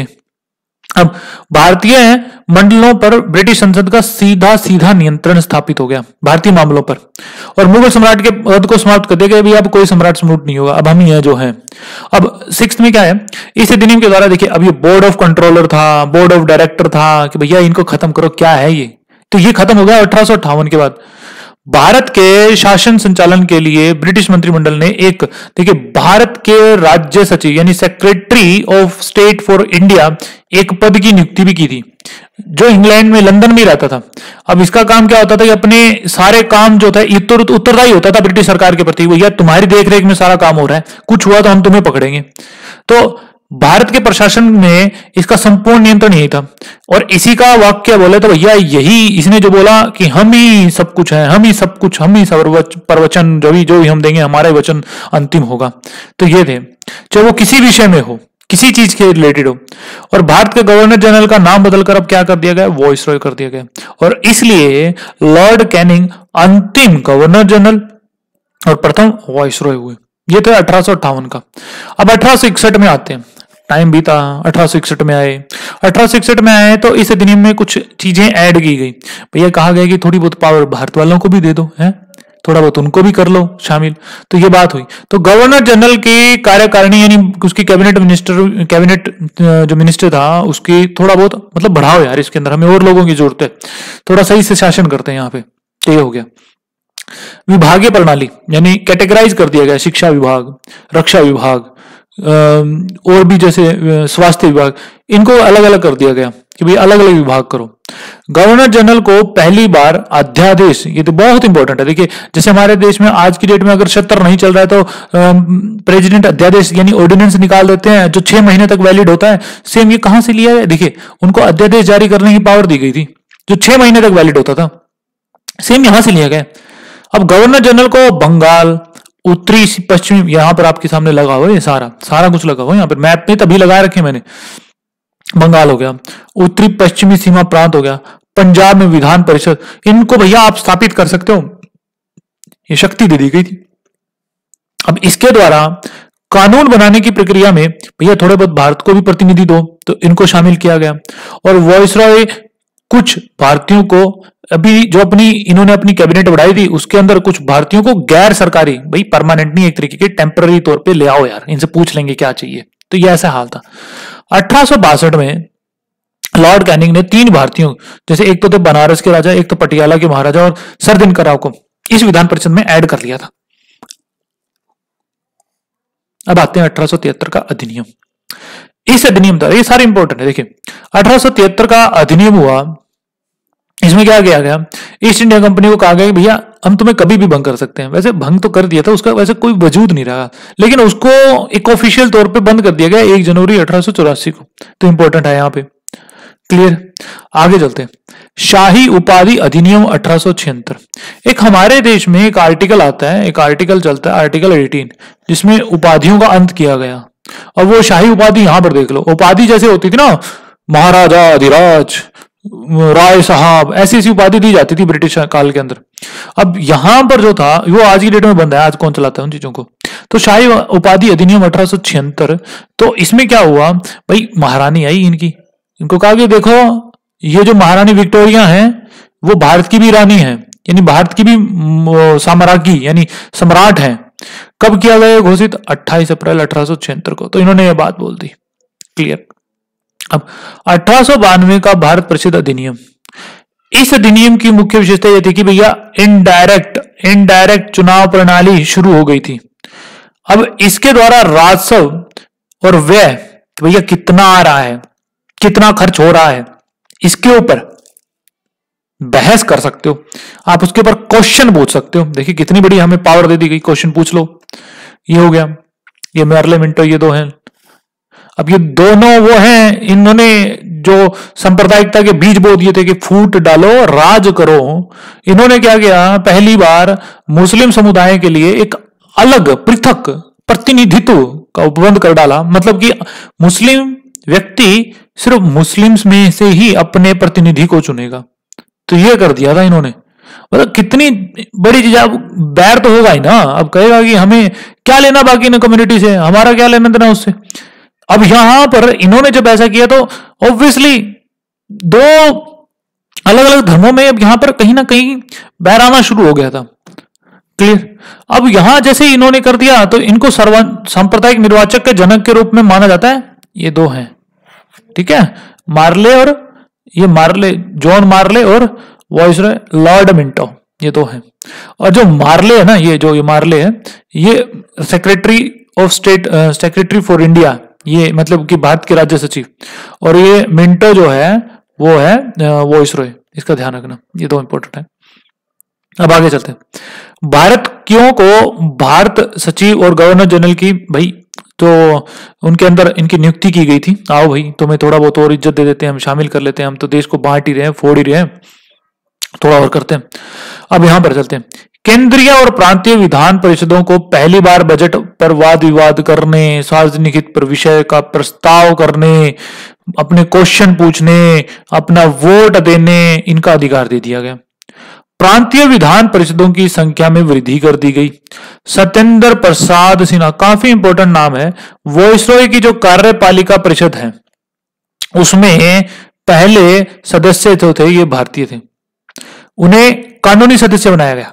अब भारतीय मंडलों पर ब्रिटिश संसद का सीधा सीधा नियंत्रण स्थापित हो गया भारतीय मामलों पर, और मुगल सम्राट के पद को समाप्त कर दिया गया। अब कोई सम्राट सम्राट नहीं होगा, अब हम ही हैं जो हैं। अब सिक्स्थ में क्या है, इस अधिनियम के द्वारा देखिए अब ये बोर्ड ऑफ कंट्रोलर था, बोर्ड ऑफ डायरेक्टर था कि भैया इनको खत्म करो, क्या है ये, तो ये खत्म हो गया अठारह सौ अट्ठावन के बाद। भारत के शासन संचालन के लिए ब्रिटिश मंत्रिमंडल ने एक देखिए भारत के राज्य सचिव यानी secretary of state for India एक पद की नियुक्ति भी की थी, जो इंग्लैंड में लंदन में रहता था। अब इसका काम क्या होता था कि अपने सारे काम जो था उत्तर उत्तरदायी होता था ब्रिटिश सरकार के प्रति, भैया तुम्हारी देखरेख में सारा काम हो रहा है, कुछ हुआ तो हम तुम्हें पकड़ेंगे। तो भारत के प्रशासन में इसका संपूर्ण नियंत्रण यही था, और इसी का वाक्य बोले तो भैया यही इसने जो बोला कि हम ही सब कुछ है, हम ही सब कुछ, हम ही प्रवचन जो भी जो भी हम देंगे हमारा वचन अंतिम होगा। तो ये थे, चाहे वो किसी विषय में हो, किसी चीज के रिलेटेड हो। और भारत के गवर्नर जनरल का नाम बदलकर अब क्या कर दिया गया, वॉइसरॉय कर दिया गया, और इसलिए लॉर्ड कैनिंग अंतिम गवर्नर जनरल और प्रथम वॉइसरॉय हुए। ये तो अठारह सौ अट्ठावन का। अब अठारह सौ इकसठ में आते हैं, टाइम बीता, अठारह सौ इकसठ में आए। अठारह सौ इकसठ में आए तो इस अधिनियम में कुछ चीजें ऐड की गई। भैया कहा गया कि थोड़ी बहुत पावर भारत वालों को भी दे दो, है थोड़ा बहुत उनको भी कर लो शामिल। तो ये बात हुई। तो गवर्नर जनरल की कार्यकारिणी यानी उसकी कैबिनेट मिनिस्टर कैबिनेट जो मिनिस्टर था उसकी थोड़ा बहुत मतलब बढ़ाओ यार, इसके अंदर हमें और लोगों की जरूरत है, थोड़ा सही से शासन करते हैं यहाँ पे। तो ये हो गया। विभागीय प्रणाली यानी कैटेगराइज कर दिया गया, शिक्षा विभाग, रक्षा विभाग और भी जैसे स्वास्थ्य विभाग, इनको अलग अलग कर दिया गया कि भाई अलग अलग विभाग करो। गवर्नर जनरल को पहली बार अध्यादेश, ये तो बहुत इंपॉर्टेंट है। देखिए जैसे हमारे देश में आज की डेट में अगर सत्तर नहीं चल रहा है तो प्रेसिडेंट अध्यादेश यानी ऑर्डिनेंस निकाल देते हैं जो छह महीने तक वैलिड होता है। सेम ये कहां से लिया है, देखिए उनको अध्यादेश जारी करने की पावर दी गई थी जो छह महीने तक वैलिड होता था, सेम यहां से लिया गया। अब गवर्नर जनरल को बंगाल, उत्तरी पश्चिमी, यहां पर आपके सामने लगा हुआ है सारा सारा कुछ लगा हुआ है यहाँ पर मैप में तभी लगा रखे मैंने। बंगाल हो गया, उत्तरी पश्चिमी सीमा प्रांत हो गया, पंजाब में विधान परिषद, इनको भैया आप स्थापित कर सकते हो, ये शक्ति दे दी गई थी। अब इसके द्वारा कानून बनाने की प्रक्रिया में भैया थोड़े बहुत भारत को भी प्रतिनिधि दो, तो इनको शामिल किया गया। और वॉइसरॉय कुछ भारतीयों को अभी जो अपनी इन्होंने अपनी कैबिनेट बढ़ाई थी उसके अंदर कुछ भारतीयों को गैर सरकारी, भाई परमानेंट नहीं, एक तरीके के टेम्पररी तौर पे ले आओ यार, इनसे पूछ लेंगे क्या चाहिए। तो ये ऐसा हाल था। अठारह सौ बासठ में लॉर्ड कैनिंग ने तीन भारतीयों, जैसे एक तो थे बनारस के राजा, एक तो पटियाला के महाराजा और सरदिनकर राव को इस विधान परिषद में ऐड कर लिया था। अब आते हैं अठारह सौ तिहत्तर का अधिनियम। इस अधिनियम द्वारा, ये सारे इंपॉर्टेंट है, देखिए अठारह सौ तिहत्तर का अधिनियम हुआ। इसमें क्या किया गया, ईस्ट इंडिया कंपनी को कहा गया कि भैया हम तुम्हें कभी भी भंग कर सकते हैं। वैसे भंग तो कर दिया था, उसका वैसे कोई वजूद नहीं रहा, लेकिन उसको एक ऑफिशियल तौर पे बंद कर दिया गया एक जनवरी अठारह सौ चौरासी को। तो इंपॉर्टेंट है यहाँ पे, क्लियर। आगे चलते हैं। शाही उपाधि अधिनियम अठारह सौ छिहत्तर। एक हमारे देश में एक आर्टिकल आता है, एक आर्टिकल चलता है, आर्टिकल अठारह, जिसमें उपाधियों का अंत किया गया। और वो शाही उपाधि यहां पर देख लो, उपाधि जैसे होती थी ना, महाराजा अधिराज, राय साहब, ऐसी ऐसी उपाधि दी जाती थी ब्रिटिश काल के अंदर। अब यहां पर जो था वो आज की डेट में बंद है, आज कौन चलाता है उन चीजों को। तो शाही उपाधि अधिनियम अठारह सौ छिहत्तर, तो इसमें क्या हुआ भाई, महारानी आई इनकी, इनको कहा कि देखो ये जो महारानी विक्टोरिया है वो भारत की भी रानी है, यानी भारत की भी साम्राज्ञी यानी सम्राट है। कब किया गया घोषित? अट्ठाईस अप्रैल अठारह सौ छिहत्तर को। तो इन्होंने ये बात बोल दी, क्लियर। अब अठारह सौ बानवे का भारत परिषद अधिनियम, इस अधिनियम की मुख्य विशेषता यह थी कि भैया इनडायरेक्ट इनडायरेक्ट चुनाव प्रणाली शुरू हो गई थी। अब इसके द्वारा राजस्व और व्यय, भैया कितना आ रहा है, कितना खर्च हो रहा है, इसके ऊपर बहस कर सकते हो आप, उसके ऊपर क्वेश्चन पूछ सकते हो। देखिए कितनी बड़ी हमें पावर दे दी गई, क्वेश्चन पूछ लो। ये हो गया, ये मार्ले मिंटो, ये दो हैं। अब ये दोनों वो हैं, इन्होंने जो सांप्रदायिकता के बीज बो दिए थे कि फूट डालो राज करो। इन्होंने क्या किया, पहली बार मुस्लिम समुदाय के लिए एक अलग पृथक प्रतिनिधित्व का उपबंध कर डाला। मतलब कि मुस्लिम व्यक्ति सिर्फ मुस्लिम्स में से ही अपने प्रतिनिधि को चुनेगा, तो ये कर दिया था इन्होंने। मतलब कितनी बड़ी चीज। अब बैर तो होगा ही ना, अब कहेगा कि हमें क्या लेना बाकी ना कम्युनिटी से, हमारा क्या लेना देना उससे। अब यहां पर इन्होंने जब ऐसा किया तो ऑब्वियसली दो अलग अलग धर्मों में अब यहां पर कहीं ना कहीं बैर आना शुरू हो गया था, क्लियर। अब यहां जैसे इन्होंने कर दिया तो इनको सर्व सांप्रदायिक निर्वाचक के जनक के रूप में माना जाता है। ये दो हैं, ठीक है, मार्ले और ये मार्ले, जॉन मार्ले और वाइसरॉय लॉर्ड मिंटो, ये दो हैं। और जो मार्ले है ना, ये जो ये मार्ले है, ये secretary of state, secretary for India, ये मतलब कि भारत के राज्य सचिव। और ये मिंटो जो है वो है वाइसरॉय, इसका ध्यान रखना, ये दो इंपॉर्टेंट है। अब आगे चलते हैं। भारत क्यों को भारत सचिव और गवर्नर जनरल की भाई तो उनके अंदर इनकी नियुक्ति की गई थी। आओ भाई तुम्हें थोड़ा बहुत और इज्जत दे देते हैं, हम शामिल कर लेते हैं, हम तो देश को बांट ही रहे हैं, फोड़ ही रहे हैं, थोड़ा और करते हैं। अब यहां पर चलते हैं। केंद्रीय और प्रांतीय विधान परिषदों को पहली बार बजट पर वाद विवाद करने, सार्वजनिक हित पर विषय का प्रस्ताव करने, अपने क्वेश्चन पूछने, अपना वोट देने, इनका अधिकार दे दिया गया। प्रांतीय विधान परिषदों की संख्या में वृद्धि कर दी गई। सत्येंद्र प्रसाद सिन्हा, काफी इंपॉर्टेंट नाम है, वाइसरॉय की जो कार्यपालिका परिषद है उसमें पहले सदस्य जो थे ये भारतीय थे, उन्हें कानूनी सदस्य बनाया गया।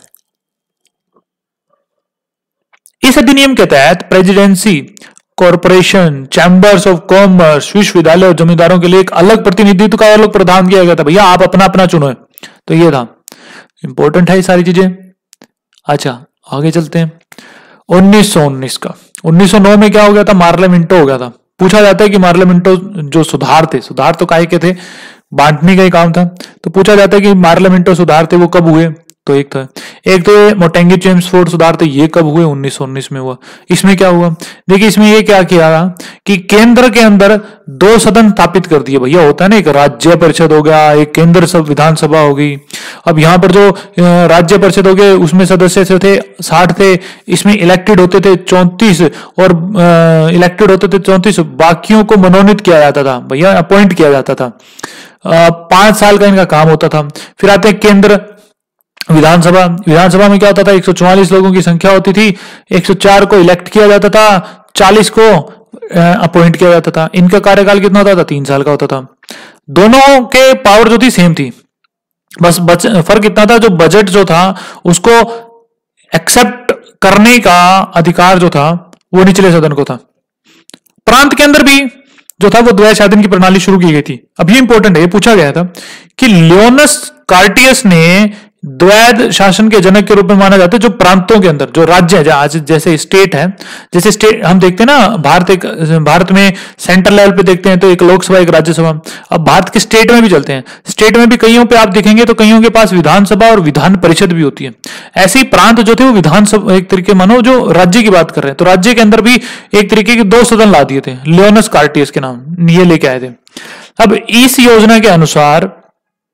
इस अधिनियम के तहत presidency, corporation, chambers of commerce, विश्वविद्यालय और जमींदारों के लिए एक अलग प्रतिनिधित्व का अलग प्रावधान किया गया था। भैया आप अपना अपना चुनो, तो ये था इंपॉर्टेंट है ये सारी चीजें। अच्छा आगे चलते हैं। उन्नीस सौ उन्नीस का, उन्नीस सौ नौ में क्या हो गया था, मार्ले मिंटो हो गया था। पूछा जाता है कि मार्ले मिंटो जो सुधार थे, सुधार तो काहे के थे, बांटने का ही काम था, तो पूछा जाता है कि मार्ले मिंटो सुधार थे वो कब हुए। तो एक था एक तो मोटेंगी चेम्सफोर्ड सुधार थे, ये कब हुए, उन्नीस सौ उन्नीस में हुआ। इसमें क्या हुआ, देखिए इसमें ये क्या किया कि केंद्र के अंदर दो सदन स्थापित कर दिए। भैया होता है ना, एक राज्य परिषद हो गया, एक केंद्र सब विधानसभा हो गई। अब यहाँ पर जो राज्य परिषद हो गए उसमें सदस्य थे साठ थे, इसमें इलेक्टेड होते थे चौंतीस, और इलेक्टेड होते थे चौंतीस, बाकियों को मनोनीत किया जाता था, भैया अपॉइंट किया जाता था। पांच साल का इनका काम होता था। फिर आते हैं केंद्र विधानसभा। विधानसभा में क्या होता था, एक सौ चौवालीस लोगों की संख्या होती थी, एक सौ चार को इलेक्ट किया जाता था, चालीस को अपॉइंट किया जाता था। इनका कार्यकाल कितना होता था, तीन साल का होता था। दोनों के पावर जो थी सेम थी, बस फर्क इतना था, जो बजट जो था उसको एक्सेप्ट करने का अधिकार जो था वो निचले सदन को था। प्रांत के अंदर भी जो था वो द्वैध शासन की प्रणाली शुरू की गई थी। अब ये इंपॉर्टेंट है, ये पूछा गया था कि लियोनस कार्टियस ने द्वैध शासन के जनक के रूप में माना जाता है, जो प्रांतों के अंदर जो राज्य है, आज जैसे स्टेट है, जैसे स्टेट हम देखते हैं ना, भारत एक भारत में सेंट्रल लेवल पे देखते हैं तो एक लोकसभा एक राज्यसभा। अब भारत के स्टेट में भी चलते हैं, स्टेट में भी कईयों पे आप देखेंगे तो कईयों के पास विधानसभा और विधान परिषद भी होती है। ऐसे ही प्रांत जो थे वो विधानसभा, एक तरीके मानो जो राज्य की बात कर रहे हैं, तो राज्य के अंदर भी एक तरीके के दो सदन ला दिए थे, लियोनस कार्टियस के नाम ये लेके आए थे। अब इस योजना के अनुसार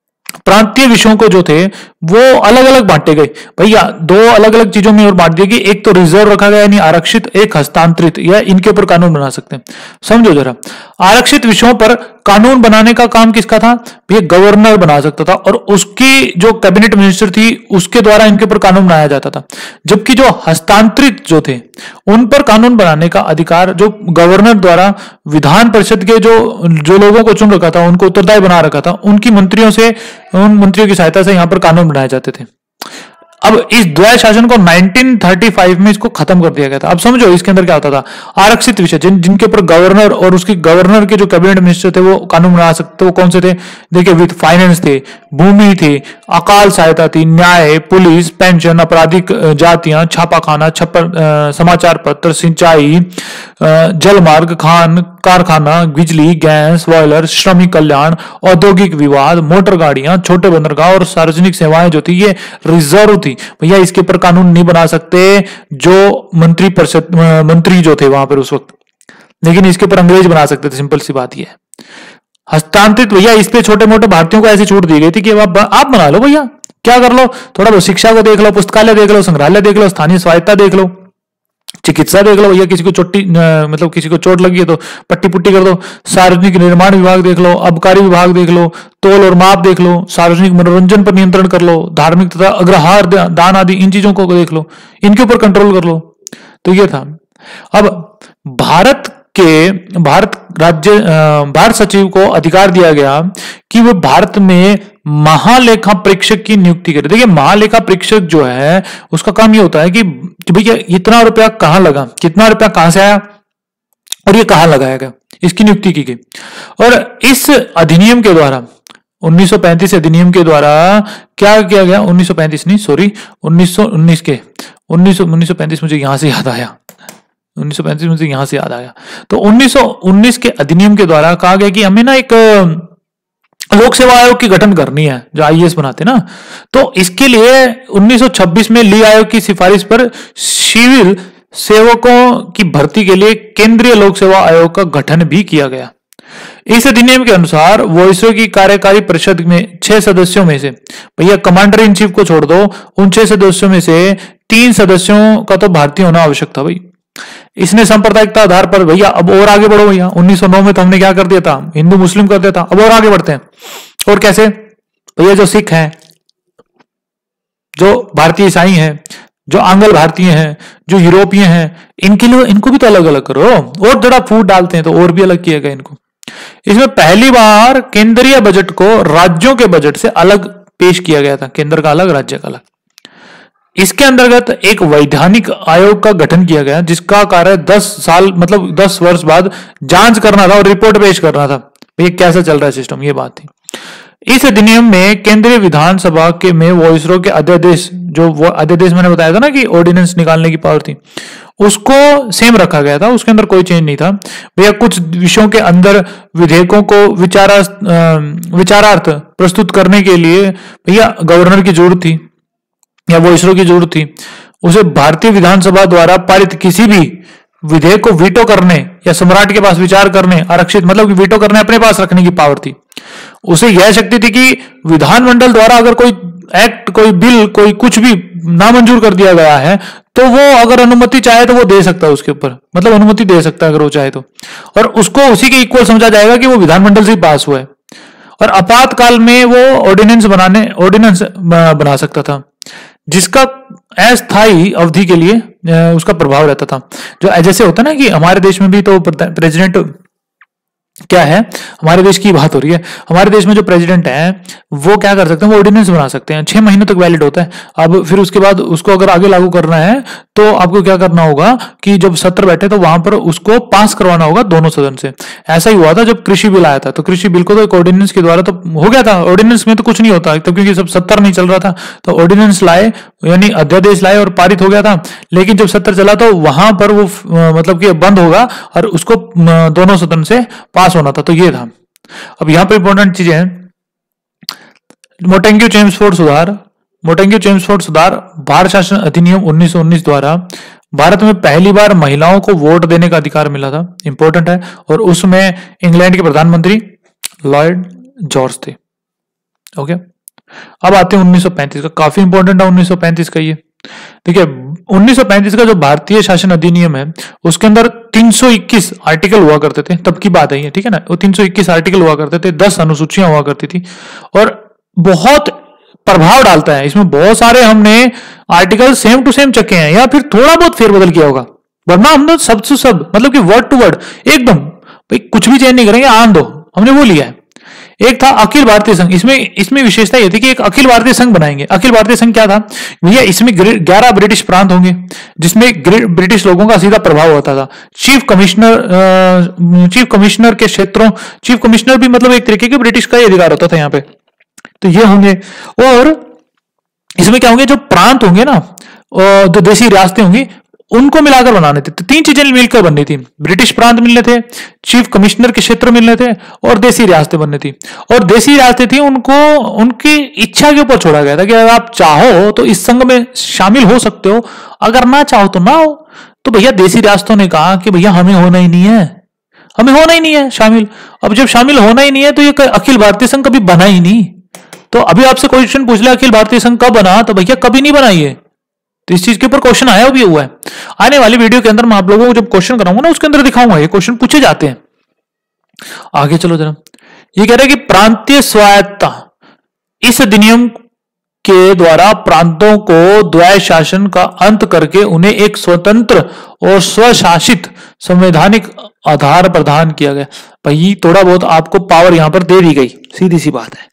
प्रांतीय विषयों को जो थे वो अलग अलग बांटे गए। भैया दो अलग अलग चीजों में और बांट दिया कि एक तो रिजर्व रखा गया यानी आरक्षित, एक हस्तांतरित, या इनके ऊपर कानून बना सकते हैं। समझो जरा, आरक्षित विषयों पर कानून बनाने का काम किसका था? भैया गवर्नर बना सकता था, और उसकी जो कैबिनेट मिनिस्टर थी उसके द्वारा इनके ऊपर कानून बनाया जाता था। जबकि जो हस्तांतरित जो थे उन पर कानून बनाने का अधिकार जो गवर्नर द्वारा विधान परिषद के जो जो लोगों को चुन रखा था, उनको उत्तरदायी बना रखा था, उनकी मंत्रियों से, उन मंत्रियों की सहायता से यहां पर कानून बनाए जाते थे। अब इस द्वैध शासन को नाइनटीन थर्टी फाइव में इसको खत्म कर दिया गया था। अब समझो इसके अंदर क्या होता था, आरक्षित विषय जिन जिनके ऊपर गवर्नर और उसके गवर्नर के जो कैबिनेट मिनिस्टर थे वो कानून बना सकते, वो कौन से थे? देखिए, विद फाइनेंस थे, भूमि थे, अकाल सहायता थी, न्याय, पुलिस, पेंशन, आपराधिक जातियां, छापाखाना, छप्पर, समाचार पत्र, सिंचाई, जल मार्ग, खान कारखाना, बिजली, गैस, बॉयलर, श्रमिक कल्याण, औद्योगिक विवाद, मोटर गाड़ियां, छोटे बंदरगाह और सार्वजनिक सेवाएं जो थी ये रिजर्व थी। भैया इसके ऊपर कानून नहीं बना सकते जो मंत्री परिषद मंत्री जो थे वहां पर उस वक्त, लेकिन इसके ऊपर अंग्रेज बना सकते थे। सिंपल सी बात ये है। हस्तांतरित, भैया इस पे छोटे मोटे भारतीयों को ऐसी छूट दी गई थी कि आप, आप बना लो भैया, क्या कर लो, थोड़ा बहुत शिक्षा को देख लो, पुस्तकालय देख लो, संग्रहालय देख लो, स्थानीय स्वायत्ता देख लो, चिकित्सा देख लो भैया, किसी को चोटी मतलब किसी को चोट लगी है तो पट्टी पुट्टी कर दो, सार्वजनिक निर्माण विभाग देख लो, आबकारी विभाग देख लो, तोल और माप देख लो, सार्वजनिक मनोरंजन पर नियंत्रण कर लो, धार्मिक तथा अग्रहार दान आदि इन चीजों को देख लो, इनके ऊपर कंट्रोल कर लो। तो ये था। अब भारत के भारत राज्य भारत सचिव को अधिकार दिया गया कि वह भारत में महालेखा परीक्षक की नियुक्ति करे। देखिए, महालेखा परीक्षक जो है उसका काम ये होता है कि भैया इतना रुपया कहां लगा, कितना रुपया कहां से आया और ये कहां लगाया गया, इसकी नियुक्ति की गई। और इस अधिनियम के द्वारा उन्नीस सौ पैंतीस अधिनियम के द्वारा क्या किया गया, उन्नीस सौ पैंतीस नहीं सॉरी उन्नीस सौ उन्नीस के उन्नीस उन्नीस सौ पैंतीस मुझे यहां से याद आया उन्नीस सौ पैंतीस मुझे यहां से याद आया तो उन्नीस सौ उन्नीस के अधिनियम के द्वारा कहा गया कि हमें ना एक लोक सेवा आयोग की गठन करनी है, जो आईएएस बनाते ना। तो इसके लिए उन्नीस सौ छब्बीस में ली आयोग की सिफारिश पर सिविल सेवकों की भर्ती के लिए केंद्रीय लोक सेवा आयोग का गठन भी किया गया। इस अधिनियम के अनुसार वॉइसरॉय की कार्यकारी परिषद में छह सदस्यों में से, भैया कमांडर इन चीफ को छोड़ दो, उन छह सदस्यों में से तीन सदस्यों का तो भारतीय होना आवश्यक था। भाई इसने सांप्रदायिकता आधार पर, भैया अब और आगे बढ़ो भैया, उन्नीस सौ नौ में तो हमने क्या कर दिया था, हिंदू मुस्लिम कर दिया था, अब और आगे बढ़ते हैं। और कैसे? भैया जो सिख हैं, जो भारतीय ईसाई हैं, जो आंग्ल भारतीय हैं, जो यूरोपीय हैं, इनके लिए इनको भी तो अलग अलग करो। और जरा फूट डालते हैं तो और भी अलग किया गया इनको। इसमें पहली बार केंद्रीय बजट को राज्यों के बजट से अलग पेश किया गया था, केंद्र का अलग, राज्य का अलग। इसके अंतर्गत एक वैधानिक आयोग का गठन किया गया जिसका कार्य दस साल मतलब दस वर्ष बाद जांच करना था और रिपोर्ट पेश करना था, ये कैसा चल रहा है सिस्टम, ये बात थी। इस अधिनियम में केंद्रीय विधानसभा के में वॉइसरॉय के अध्यादेश, जो वो अध्यादेश मैंने बताया था ना कि ऑर्डिनेंस निकालने की पावर थी, उसको सेम रखा गया था, उसके अंदर कोई चेंज नहीं था। भैया कुछ विषयों के अंदर विधेयकों को विचारा विचारार्थ प्रस्तुत करने के लिए भैया गवर्नर की जरूरत थी या वॉइसरॉय की जरूरत थी। उसे भारतीय विधानसभा द्वारा पारित किसी भी विधेयक को वीटो करने या सम्राट के पास विचार करने, आरक्षित मतलब कि वीटो करने अपने पास रखने की पावर थी। उसे यह शक्ति थी कि विधानमंडल द्वारा अगर कोई एक्ट, कोई बिल, कोई कुछ भी नामंजूर कर दिया गया है तो वो अगर अनुमति चाहे तो वो दे सकता है, उसके ऊपर मतलब अनुमति दे सकता है अगर वो चाहे तो, और उसको उसी के इक्वल समझा जाएगा कि वो विधानमंडल से पास हुआ है। और आपातकाल में वो ऑर्डिनेंस बनाने ऑर्डिनेंस बना सकता था जिसका अस्थायी अवधि के लिए उसका प्रभाव रहता था। जो जैसे होता है ना कि हमारे देश में भी तो प्रेसिडेंट क्या है, हमारे देश की बात हो रही है, हमारे देश में जो प्रेसिडेंट है वो क्या कर सकते हैं, वो ऑर्डिनेंस बना सकते हैं, छह महीने तक वैलिड होता है। अब फिर उसके बाद उसको अगर आगे लागू करना है तो आपको क्या करना होगा कि जब सत्र बैठे तो वहां पर उसको पास करवाना होगा दोनों सदन से। ऐसा ही हुआ था जब कृषि बिल आया था, तो कृषि बिल को तो एक ऑर्डिनेंस के द्वारा तो हो गया था, ऑर्डिनेंस में तो कुछ नहीं होता तो क्योंकि सब सत्र नहीं चल रहा था, तो ऑर्डिनेंस लाए यानी अध्यादेश लाए और पारित हो गया था। लेकिन जब सत्र चला तो वहां पर वो मतलब कि बंद होगा और उसको दोनों सदन से पास होना था, तो ये था। अब यहां पर इंपॉर्टेंट चीजें हैं, मोटेंग्यू चेम्सफोर्ड सुधार। मोटेंग्यू चेम्सफोर्ड सुधार भारत शासन अधिनियम उन्नीस सौ उन्नीस द्वारा भारत में पहली बार महिलाओं को वोट देने का अधिकार मिला था, इंपॉर्टेंट है। और उसमें इंग्लैंड के प्रधानमंत्री लॉर्ड जॉर्ज थे। ओके, अब आते हैं उन्नीस सौ पैंतीस का, काफी इंपॉर्टेंट है उन्नीस सौ पैंतीस का ये। देखिए उन्नीस सौ पैंतीस का जो भारतीय शासन अधिनियम है उसके अंदर तीन सौ इक्कीस आर्टिकल हुआ करते थे, तब की बात है ये, ठीक है ना। वो तीन सौ इक्कीस आर्टिकल हुआ करते थे, दस अनुसूचियां हुआ करती थी और बहुत प्रभाव डालता है इसमें। बहुत सारे हमने आर्टिकल सेम टू सेम चके हैं या फिर थोड़ा बहुत फेरबदल किया होगा, वरना हमने सब से सब मतलब कि वर्ड टू वर्ड एकदम भाई कुछ भी चेंज नहीं करेंगे, आन दो, हमने वो लिया है। एक था अखिल भारतीय संघ, इसमें इसमें विशेषता यह थी कि एक अखिल भारतीय संघ बनाएंगे। अखिल भारतीय संघ क्या था भैया, इसमें ग्यारह ब्रिटिश प्रांत होंगे जिसमें ब्रिटिश लोगों का सीधा प्रभाव होता था। चीफ कमिश्नर चीफ कमिश्नर के क्षेत्रों, चीफ कमिश्नर भी मतलब एक तरीके के ब्रिटिश का ही अधिकार होता था यहाँ पे, तो ये होंगे। और इसमें क्या होंगे, जो प्रांत होंगे ना, जो देसी रियासतें होंगी उनको मिलाकर बनाने थे। तो तीन चीजें मिलकर बननी थी, ब्रिटिश प्रांत मिलने थे, चीफ कमिश्नर के क्षेत्र मिलने थे और देसी रियासतें बननी थी। और देसी रियासतें थी उनको उनकी इच्छा के ऊपर छोड़ा गया था कि अगर आप चाहो तो इस संघ में शामिल हो सकते हो, अगर ना चाहो तो ना हो। तो भैया देसी रियासतों ने कहा कि भैया हमें होना ही नहीं है, हमें होना ही नहीं है शामिल। अब जब शामिल होना ही नहीं है तो ये अखिल भारतीय संघ कभी बना ही नहीं। तो अभी आपसे क्वेश्चन पूछ लिया अखिल भारतीय संघ कब बना, तो भैया कभी नहीं बनाई है। तो इस चीज के ऊपर क्वेश्चन आया भी हुआ है। आने वाली वीडियो के अंदर मैं आप लोगों को जब क्वेश्चन कराऊंगा ना उसके अंदर दिखाऊंगा, ये क्वेश्चन पूछे जाते हैं। आगे चलो जरा, ये कह रहा है कि प्रांतीय स्वायत्तता, इस अधिनियम के द्वारा प्रांतों को द्वैध शासन का अंत करके उन्हें एक स्वतंत्र और स्वशासित संवैधानिक आधार प्रदान किया गया। भाई थोड़ा बहुत आपको पावर यहां पर दे दी गई, सीधी सी बात है।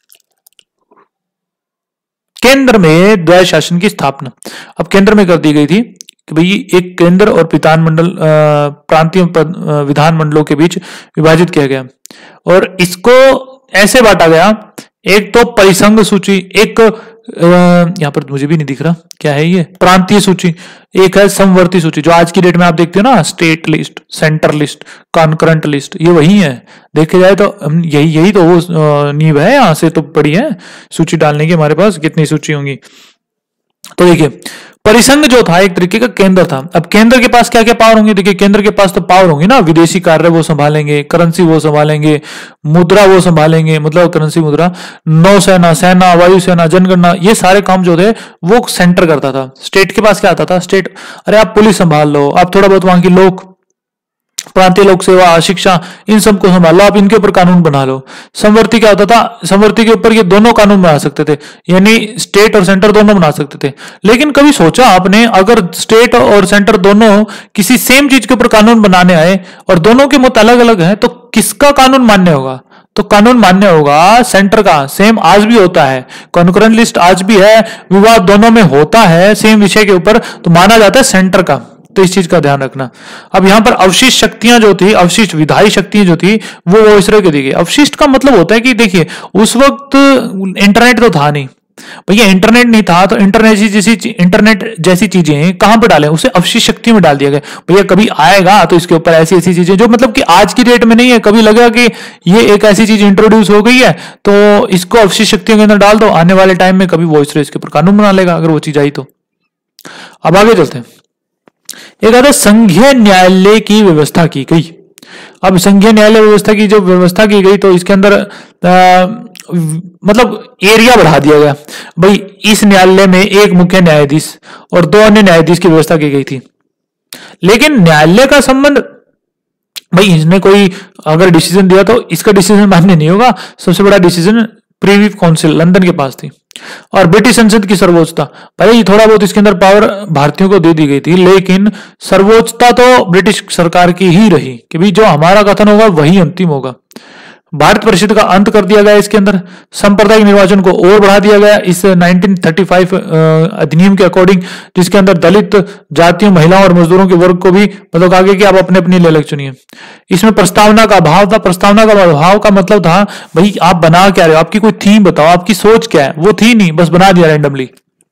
केंद्र में द्वैध शासन की स्थापना अब केंद्र में कर दी गई थी कि भाई एक केंद्र और विधानमंडल प्रांतीय विधानमंडलों के बीच विभाजित किया गया और इसको ऐसे बांटा गया, एक तो परिसंघ सूची, एक यहां पर मुझे भी नहीं दिख रहा क्या है ये, प्रांतीय सूची, एक है समवर्ती सूची जो आज की डेट में आप देखते हो ना, state list, centre list, concurrent list, ये वही है। देखे जाए तो यही यही तो वो नींव है, यहां से तो पड़ी है सूची डालने की, हमारे पास कितनी सूची होंगी। तो देखिए परिसंघ जो था एक तरीके का केंद्र था। अब केंद्र के पास क्या क्या पावर होंगी, देखिए केंद्र के पास तो पावर होंगी ना, विदेशी कार्य वो संभालेंगे, करेंसी वो संभालेंगे, मुद्रा वो संभालेंगे, मतलब करेंसी मुद्रा, नौसेना, सेना, वायुसेना, जनगणना, ये सारे काम जो थे वो सेंटर करता था। स्टेट के पास क्या आता था, स्टेट अरे आप पुलिस संभाल लो, आप थोड़ा बहुत वहां की लोक प्रांतीय लोक सेवा, शिक्षा, इन सब को संभाल लो, आप इनके ऊपर कानून बना लो। समवर्ती क्या होता था, समवर्ती के ऊपर ये दोनों कानून बना सकते थे, यानी स्टेट और सेंटर दोनों बना सकते थे। लेकिन कभी सोचा आपने अगर स्टेट और सेंटर दोनों किसी सेम चीज के ऊपर कानून बनाने आए और दोनों के मत अलग अलग हैं, तो किसका कानून मान्य होगा? तो कानून मान्य होगा सेंटर का। सेम आज भी होता है, कॉन्करेंट लिस्ट आज भी है, विवाद दोनों में होता है सेम विषय के ऊपर, तो माना जाता है सेंटर का। तो इस चीज का ध्यान रखना। अब यहां पर अवशिष्ट शक्तियां जो थी, अवशिष्ट विधायी शक्तियां जो थी वो वॉइसरॉय को दी गई। अवशिष्ट का मतलब होता है कि देखिए उस वक्त इंटरनेट तो था नहीं भैया, इंटरनेट नहीं था तो इंटरनेट जैसी इंटरनेट जैसी चीजें कहां पर डालें, उसे अवशिष्ट शक्ति में डाल दिया गया। भैया कभी आएगा तो इसके ऊपर ऐसी ऐसी चीजें जो मतलब कि आज की डेट में नहीं है, कभी लगेगा कि ये एक ऐसी चीज इंट्रोड्यूस हो गई है तो इसको अवशिष्ट शक्तियों के अंदर डाल दो, आने वाले टाइम में कभी वॉइसरॉय इसके ऊपर कानून बना लेगा अगर वो चीज आई तो। अब आगे चलते हैं। एक आता संघीय न्यायालय की व्यवस्था की गई। अब संघीय न्यायालय व्यवस्था की जो व्यवस्था की गई तो इसके अंदर आ, मतलब एरिया बढ़ा दिया गया। भाई इस न्यायालय में एक मुख्य न्यायाधीश और दो अन्य न्यायाधीश की व्यवस्था की गई थी। लेकिन न्यायालय का संबंध, भाई इसने कोई अगर डिसीजन दिया तो इसका डिसीजन मान्य नहीं होगा। सबसे बड़ा डिसीजन प्रीवी काउंसिल लंदन के पास थी और ब्रिटिश संसद की सर्वोच्चता, पहले थोड़ा बहुत इसके अंदर पावर भारतीयों को दे दी गई थी, लेकिन सर्वोच्चता तो ब्रिटिश सरकार की ही रही कि भाई जो हमारा कथन होगा वही अंतिम होगा। भारत परिषद का अंत कर दिया गया इसके अंदर। सांप्रदायिक निर्वाचन को और बढ़ा दिया गया इस नाइनटीन थर्टी फाइव अधिनियम के अकॉर्डिंग, जिसके अंदर दलित जातियों, महिलाओं और मजदूरों के वर्ग को भी मतलब आगे कि आप अपने अपनी ले चुनिए। इसमें प्रस्तावना का अभाव था। प्रस्तावना का अभाव का मतलब था भाई आप बना क्या रहे हो, आपकी कोई थीम बताओ, आपकी सोच क्या है, वो थी नहीं, बस बना दिया रैंडमली।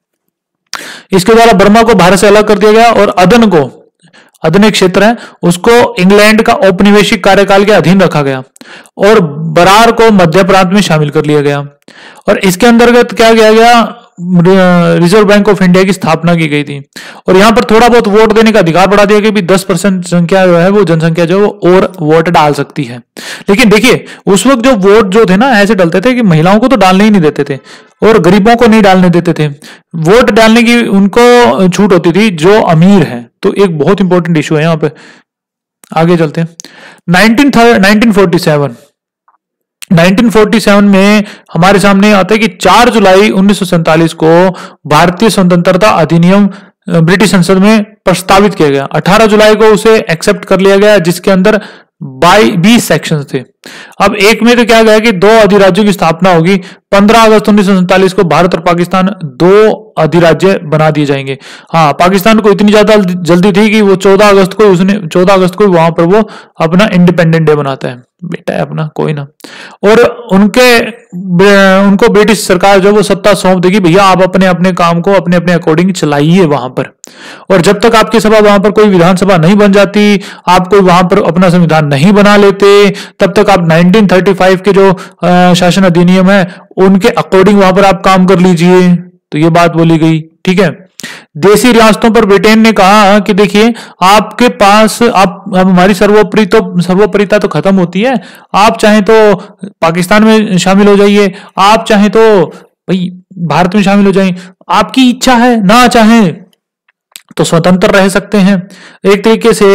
इसके द्वारा बर्मा को भारत से अलग कर दिया गया और अदन को, अदन एक क्षेत्र है, उसको इंग्लैंड का औपनिवेशिक कार्यकाल के अधीन रखा गया और बरार को मध्य प्रांत में शामिल कर लिया गया। और इसके अंतर्गत क्या किया गया, रिजर्व बैंक ऑफ इंडिया की स्थापना की गई थी। और यहाँ पर थोड़ा बहुत वोट देने का अधिकार बढ़ा दिया कि भी दस परसेंट संख्या जो है वो जनसंख्या जो है वो और वोट डाल सकती है। लेकिन देखिए उस वक्त जो वोट जो थे ना ऐसे डलते थे कि महिलाओं को तो डालने ही नहीं देते थे और गरीबों को नहीं डालने देते थे। वोट डालने की उनको छूट होती थी जो अमीर है। तो एक बहुत इंपॉर्टेंट इशू है यहाँ पे। आगे चलते हैं। Nineteen forty seven nineteen forty seven में हमारे सामने आता है कि चार जुलाई उन्नीस सौ सैंतालीस को भारतीय स्वतंत्रता अधिनियम ब्रिटिश संसद में प्रस्तावित किया गया। अठारह जुलाई को उसे एक्सेप्ट कर लिया गया, जिसके अंदर बीस सेक्शन थे। अब एक में तो क्या गया कि दो अधिराज्यों की स्थापना होगी। पंद्रह अगस्त उन्नीस सौ सैंतालीस को भारत और पाकिस्तान दो अधिराज्य बना दिए जाएंगे। हाँ, पाकिस्तान को इतनी ज्यादा जल्दी थी कि वो चौदह अगस्त को उसने चौदह अगस्त को वहां पर वो अपना इंडिपेंडेंट डे बनाता है। बेटा है अपना, कोई ना। और उनके उनको ब्रिटिश सरकार जो वो सत्ता सौंप देगी, भैया आप अपने अपने काम को अपने अपने अकॉर्डिंग चलाइए वहां पर। और जब तक आपकी सभा वहां पर कोई विधानसभा नहीं बन जाती, आप कोई वहां पर अपना संविधान नहीं बना लेते, तब तक आप नाइनटीन थर्टी फाइव के जो शासन अधिनियम है उनके अकॉर्डिंग वहां पर आप काम कर लीजिए। तो ये बात बोली गई। ठीक है। देशी रियासतों पर ब्रिटेन ने कहा कि देखिए आपके पास आप अब हमारी सर्वोपरि तो सर्वोपरिता तो खत्म होती है, आप चाहें तो पाकिस्तान में शामिल हो जाइए, आप चाहें तो भाई भारत में शामिल हो जाइए, आपकी इच्छा है, ना चाहें तो स्वतंत्र रह सकते हैं। एक तरीके से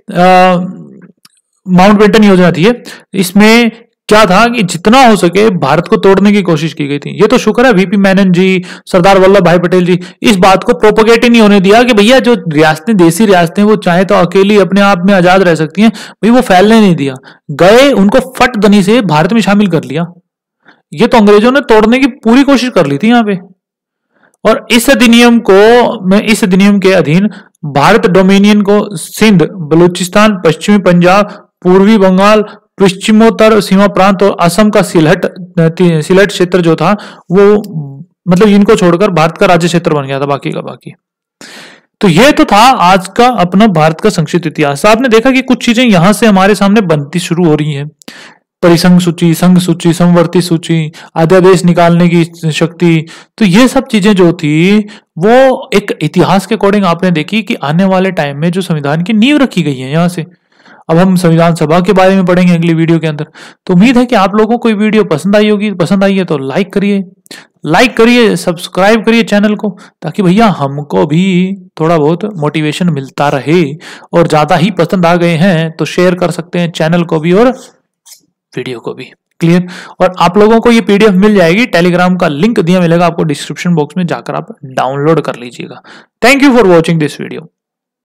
माउंटबेटन योजना थी। इसमें क्या था कि जितना हो सके भारत को तोड़ने की कोशिश की गई थी। ये तो शुक्र है वीपी मेनन जी, सरदार वल्लभ भाई पटेल जी इस बात को प्रोपोगेट ही नहीं होने दिया कि भैया जो रियासतें देसी रियासतें वो चाहे तो अकेली अपने आप में आजाद रह सकती हैं, भाई वो फैलने नहीं दिया। गए उनको फट दनी से भारत में शामिल कर लिया। ये तो अंग्रेजों ने तोड़ने की पूरी कोशिश कर ली थी यहाँ पे। और इस अधिनियम को मैं इस अधिनियम के अधीन भारत डोमिनियन को सिंध, बलूचिस्तान, पश्चिमी पंजाब, पूर्वी बंगाल, पश्चिमोत्तर सीमा प्रांत और असम का सिलहट सिलहट क्षेत्र जो था वो मतलब इनको छोड़कर भारत का राज्य क्षेत्र बन गया था, बाकी का बाकी। तो ये तो था आज का अपना भारत का संक्षिप्त इतिहास। आपने देखा कि कुछ चीजें यहां से हमारे सामने बनती शुरू हो रही हैं। परिसंघ सूची, संघ सूची, समवर्ती सूची, अध्यादेश निकालने की शक्ति, तो ये सब चीजें जो थी वो एक इतिहास के अकॉर्डिंग आपने देखी कि आने वाले टाइम में जो संविधान की नींव रखी गई है यहाँ से। अब हम संविधान सभा के बारे में पढ़ेंगे अगली वीडियो के अंदर। तो उम्मीद है कि आप लोगों को वीडियो पसंद आई होगी। पसंद आई है तो लाइक करिए, लाइक करिए, सब्सक्राइब करिए चैनल को, ताकि भैया हमको भी थोड़ा बहुत मोटिवेशन मिलता रहे। और ज्यादा ही पसंद आ गए हैं तो शेयर कर सकते हैं चैनल को भी और वीडियो को भी। क्लियर। और आप लोगों को ये पीडीएफ मिल जाएगी, टेलीग्राम का लिंक दिया मिलेगा आपको डिस्क्रिप्शन बॉक्स में, जाकर आप डाउनलोड कर लीजिएगा। Thank you for watching this video.